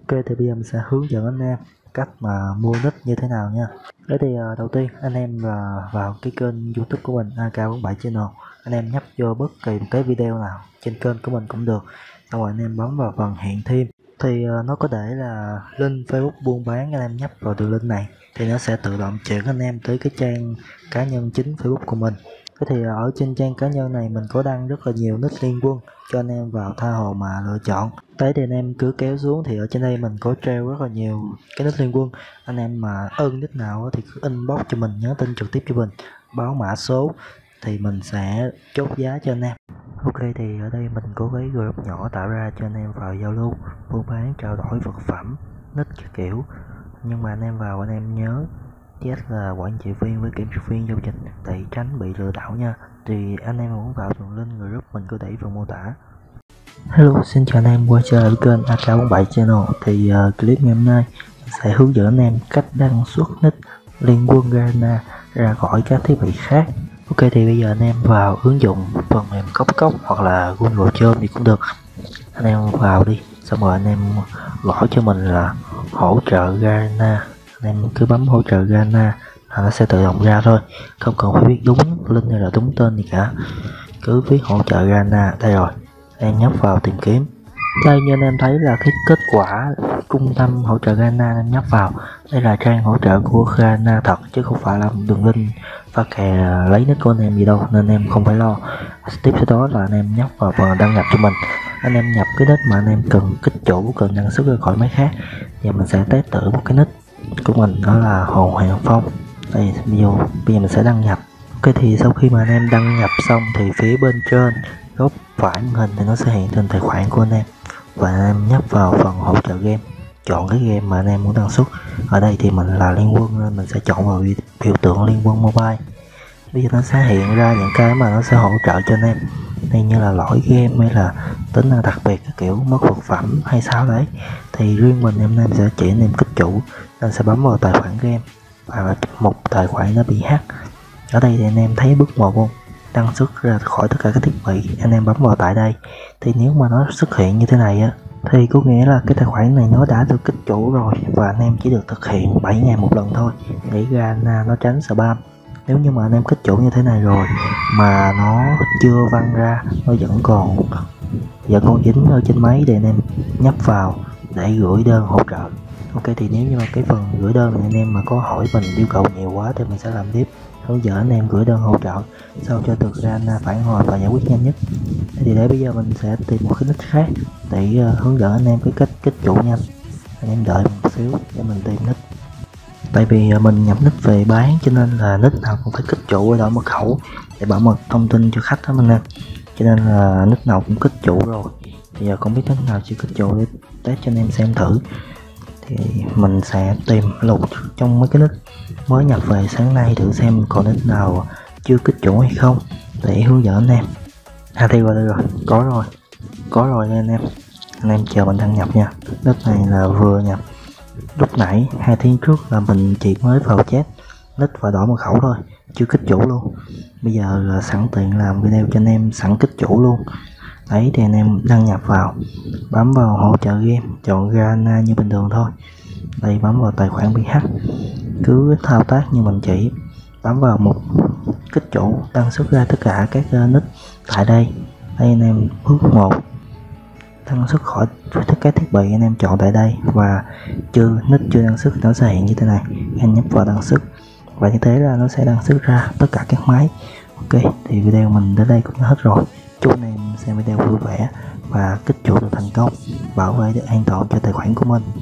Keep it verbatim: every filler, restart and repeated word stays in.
Ok, thì bây giờ mình sẽ hướng dẫn anh em cách mà mua nick như thế nào nha. Thế thì uh, đầu tiên anh em là vào cái kênh YouTube của mình A K bốn bảy Channel, anh em nhấp vô bất kỳ một cái video nào trên kênh của mình cũng được, xong rồi anh em bấm vào phần hiện thêm thì uh, nó có để là link Facebook buôn bán, anh em nhấp vào đường link này thì nó sẽ tự động chuyển anh em tới cái trang cá nhân chính Facebook của mình. Thế thì ở trên trang cá nhân này mình có đăng rất là nhiều nick liên quân cho anh em vào tha hồ mà lựa chọn. Đấy thì anh em cứ kéo xuống thì ở trên đây mình có treo rất là nhiều cái nick liên quân. Anh em mà ưng nick nào thì cứ inbox cho mình, nhớ tin trực tiếp cho mình, báo mã số thì mình sẽ chốt giá cho anh em. Ok, thì ở đây mình có cái group nhỏ tạo ra cho anh em vào giao lưu buôn bán, trao đổi vật phẩm, nick các kiểu. Nhưng mà anh em vào anh em nhớ chết là quản trị viên với kiểm duyệt viên giao dịch để tránh bị lừa đảo nha. Thì anh em muốn vào đường link group mình có để phần mô tả. Hello, xin chào anh em quay trở lại kênh A K bốn bảy Channel. Thì uh, clip ngày hôm nay sẽ hướng dẫn anh em cách đăng xuất nick liên quân Garena ra khỏi các thiết bị khác. Ok, thì bây giờ anh em vào ứng dụng phần mềm Cốc Cốc hoặc là Google Chrome thì cũng được. Anh em vào đi, xong rồi anh em gõ cho mình là hỗ trợ Garena. Anh em cứ bấm hỗ trợ Garena là nó sẽ tự động ra thôi, không cần phải biết đúng link hay là đúng tên gì cả, cứ viết hỗ trợ Garena. Đây rồi, em nhấp vào tìm kiếm. Đây như anh em thấy là cái kết quả trung tâm hỗ trợ Garena, em nhấp vào. Đây là trang hỗ trợ của Garena thật chứ không phải là đường link pha kè lấy nick của anh em gì đâu, nên em không phải lo. Tiếp sau đó là anh em nhấp vào phần đăng nhập cho mình. Anh em nhập cái nick mà anh em cần kích chủ, cần đăng xuất ra khỏi máy khác. Và mình sẽ test thử một cái nick của mình, đó là Hồ Hoàng Phong. Đây, bây giờ, bây giờ mình sẽ đăng nhập. Ok, thì sau khi mà anh em đăng nhập xong thì phía bên trên góc phải màn hình thì nó sẽ hiện tên tài khoản của anh em, và anh em nhấp vào phần hỗ trợ game, chọn cái game mà anh em muốn đăng xuất. Ở đây thì mình là liên quân nên mình sẽ chọn vào biểu tượng liên quân mobile. Bây giờ nó sẽ hiện ra những cái mà nó sẽ hỗ trợ cho anh em, đây như là lỗi game hay là tính năng đặc biệt, cái kiểu mất vật phẩm hay sao đấy. Thì riêng mình em em sẽ chỉ anh em kích chủ, nên sẽ bấm vào tài khoản game và một tài khoản nó bị hack. Ở đây thì anh em thấy bước một không, đăng xuất ra khỏi tất cả các thiết bị. Anh em bấm vào tại đây thì nếu mà nó xuất hiện như thế này á thì có nghĩa là cái tài khoản này nó đã được kích chủ rồi, và anh em chỉ được thực hiện bảy ngày một lần thôi để Garena nó tránh spam. Nếu như mà anh em kích chủ như thế này rồi mà nó chưa văng ra, nó vẫn còn vẫn còn dính ở trên máy, thì anh em nhấp vào để gửi đơn hỗ trợ. Ok, thì nếu như mà cái phần gửi đơn này anh em mà có hỏi mình yêu cầu nhiều quá thì mình sẽ làm tiếp, hướng dẫn anh em gửi đơn hỗ trợ sao cho được Garena phản hồi và giải quyết nhanh nhất. Thì để bây giờ mình sẽ tìm một cái nick khác để uh, hướng dẫn anh em cái cách kích chủ nhanh. Anh em đợi một xíu để mình tìm nick. Tại vì uh, mình nhập nick về bán cho nên là nick nào cũng phải kích chủ ở đó mật khẩu để bảo mật thông tin cho khách đó anh em, cho nên là nick nào cũng kích chủ rồi. Bây giờ không biết nick nào chưa kích chủ để test cho anh em xem thử. Thì mình sẽ tìm lục trong mấy cái nick mới nhập về sáng nay thử xem còn nick nào chưa kích chủ hay không để hướng dẫn anh em. À, thì rồi đây rồi, có rồi có rồi nha anh em. Anh em chờ mình đăng nhập nha. Nick này là vừa nhập lúc nãy hai tiếng trước, là mình chỉ mới vào chat nick và đổi mật khẩu thôi, chưa kích chủ luôn. Bây giờ là sẵn tiện làm video cho anh em sẵn kích chủ luôn. Đấy, thì anh em đăng nhập vào, bấm vào hỗ trợ game, chọn Garena như bình thường thôi. Đây, bấm vào tài khoản bị hack, cứ thao tác như mình chỉ, bấm vào một kích chủ, đăng xuất ra tất cả các uh, nick tại đây. Đây anh em, bước một đăng xuất khỏi tất cả thiết bị, anh em chọn tại đây, và chưa nick chưa đăng xuất nó sẽ hiện như thế này. Anh nhấp vào đăng xuất và như thế là nó sẽ đăng xuất ra tất cả các máy. Ok, thì video mình đến đây cũng hết rồi. Chúc anh em xem video vui vẻ và kích chủ được thành công, bảo vệ được an toàn cho tài khoản của mình.